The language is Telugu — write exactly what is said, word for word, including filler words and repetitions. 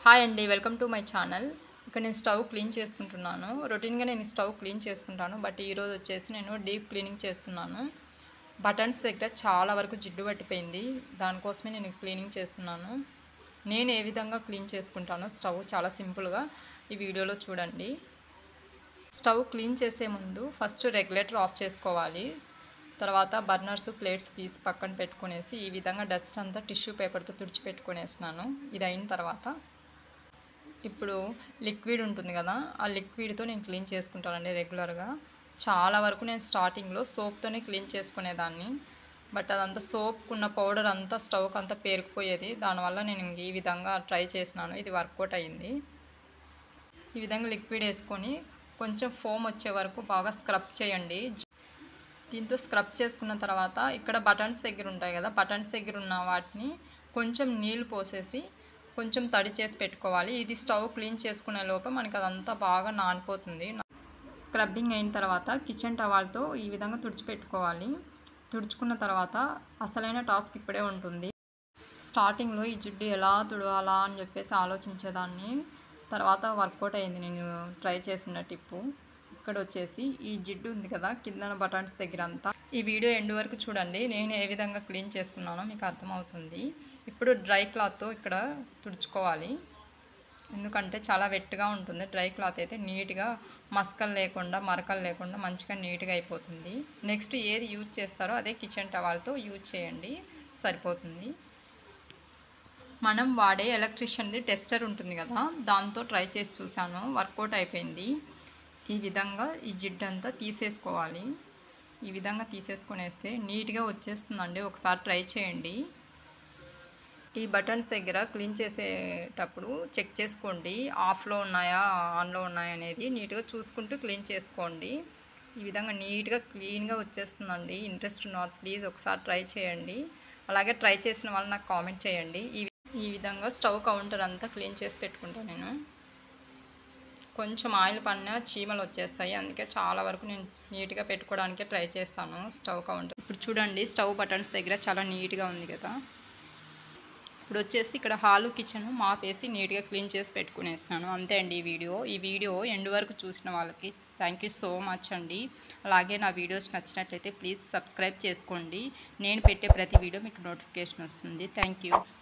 హాయ్ అండి, వెల్కమ్ టు మై ఛానల్. ఇక్కడ నేను స్టవ్ క్లీన్ చేసుకుంటున్నాను. రొటీన్గా నేను స్టవ్ క్లీన్ చేసుకుంటాను, బట్ ఈరోజు వచ్చేసి నేను డీప్ క్లీనింగ్ చేస్తున్నాను. బటన్స్ దగ్గర చాలా వరకు జిడ్డు పట్టిపోయింది, దానికోసమే నేను క్లీనింగ్ చేస్తున్నాను. నేను ఏ విధంగా క్లీన్ చేసుకుంటానో స్టవ్ చాలా సింపుల్గా ఈ వీడియోలో చూడండి. స్టవ్ క్లీన్ చేసే ముందు ఫస్ట్ రెగ్యులేటర్ ఆఫ్ చేసుకోవాలి. తర్వాత బర్నర్స్, ప్లేట్స్ తీసి పక్కన పెట్టుకునేసి ఈ విధంగా డస్ట్ అంతా టిష్యూ పేపర్తో తుడిచిపెట్టుకునేసినాను. ఇది అయిన తర్వాత ఇప్పుడు లిక్విడ్ ఉంటుంది కదా, ఆ లిక్విడ్తో నేను క్లీన్ చేసుకుంటానండి రెగ్యులర్గా. చాలా వరకు నేను స్టార్టింగ్లో సోప్తోనే క్లీన్ చేసుకునేదాన్ని, బట్ అదంతా సోప్కున్న పౌడర్ అంతా స్టవ్కి అంతా పేరుకుపోయేది. దానివల్ల నేను ఈ విధంగా ట్రై చేసినాను, ఇది వర్కౌట్ అయ్యింది. ఈ విధంగా లిక్విడ్ వేసుకొని కొంచెం ఫోమ్ వచ్చే వరకు బాగా స్క్రబ్ చేయండి. దీంతో స్క్రబ్ చేసుకున్న తర్వాత ఇక్కడ బటన్స్ దగ్గర ఉంటాయి కదా, బటన్స్ దగ్గర ఉన్న వాటిని కొంచెం నీళ్ళు పోసేసి కొంచెం తడి చేసి పెట్టుకోవాలి. ఇది స్టవ్ క్లీన్ చేసుకునే లోపల మనకి అదంతా బాగా నానిపోతుంది. స్క్రబ్బింగ్ అయిన తర్వాత కిచెన్ టవాల్తో ఈ విధంగా తుడిచిపెట్టుకోవాలి. తుడుచుకున్న తర్వాత అసలైన టాస్క్ ఇప్పుడే ఉంటుంది. స్టార్టింగ్లో ఈ జిడ్డు ఎలా తుడవాలా అని చెప్పేసి ఆలోచించేదాన్ని, తర్వాత వర్కౌట్ అయింది నేను ట్రై చేసిన టిప్పు. ఇక్కడ వచ్చేసి ఈ జిడ్డు ఉంది కదా కింద బటన్స్ దగ్గర అంతా, ఈ వీడియో ఎండ్ వరకు చూడండి, నేను ఏ విధంగా క్లీన్ చేసుకున్నానో మీకు అర్థమవుతుంది. ఇప్పుడు డ్రై క్లాత్తో ఇక్కడ తుడుచుకోవాలి, ఎందుకంటే చాలా వెట్గా ఉంటుంది. డ్రై క్లాత్ అయితే నీట్గా మస్కలు లేకుండా మరకలు లేకుండా మంచిగా నీట్గా అయిపోతుంది. నెక్స్ట్ ఏది యూజ్ చేస్తారో అదే కిచెన్ టవాల్తో యూజ్ చేయండి, సరిపోతుంది. మనం వాడే ఎలక్ట్రీషియన్ది టెస్టర్ ఉంటుంది కదా, దాంతో ట్రై చేసి చూశాను, వర్కౌట్ అయిపోయింది. ఈ విధంగా ఈ జిడ్డు అంతా తీసేసుకోవాలి. ఈ విధంగా తీసేసుకునేస్తే నీట్గా వచ్చేస్తుందండి, ఒకసారి ట్రై చేయండి. ఈ బటన్స్ దగ్గర క్లీన్ చేసేటప్పుడు చెక్ చేసుకోండి, ఆఫ్లో ఉన్నాయా ఆన్లో ఉన్నాయా అనేది నీట్గా చూసుకుంటూ క్లీన్ చేసుకోండి. ఈ విధంగా నీట్గా క్లీన్గా వచ్చేస్తుందండి. ఇంట్రెస్ట్ ఉన్న ప్లీజ్ ఒకసారి ట్రై చేయండి. అలాగే ట్రై చేసిన వాళ్ళు నాకు కామెంట్ చేయండి. ఈ ఈ విధంగా స్టవ్ కౌంటర్ అంతా క్లీన్ చేసి పెట్టుకుంటాను నేను. కొంచెం ఆయిల్ పడినా చీమలు వచ్చేస్తాయి, అందుకే చాలా వరకు నేను నీట్గా పెట్టుకోవడానికే ట్రై చేస్తాను స్టవ్ కౌంటర్. ఇప్పుడు చూడండి స్టవ్ బటన్స్ దగ్గర చాలా నీట్గా ఉంది కదా. ఇప్పుడు వచ్చేసి ఇక్కడ హాలు కిచెన్ మాప్ వేసి నీట్గా క్లీన్ చేసి పెట్టుకునేసినాను. అంతే అండి ఈ వీడియో. ఈ వీడియో ఎండ్ వరకు చూసిన వాళ్ళకి థ్యాంక్ యూ సో మచ్ అండి. అలాగే నా వీడియోస్ నచ్చినట్లయితే ప్లీజ్ సబ్స్క్రైబ్ చేసుకోండి. నేను పెట్టే ప్రతి వీడియో మీకు నోటిఫికేషన్ వస్తుంది. Thank you.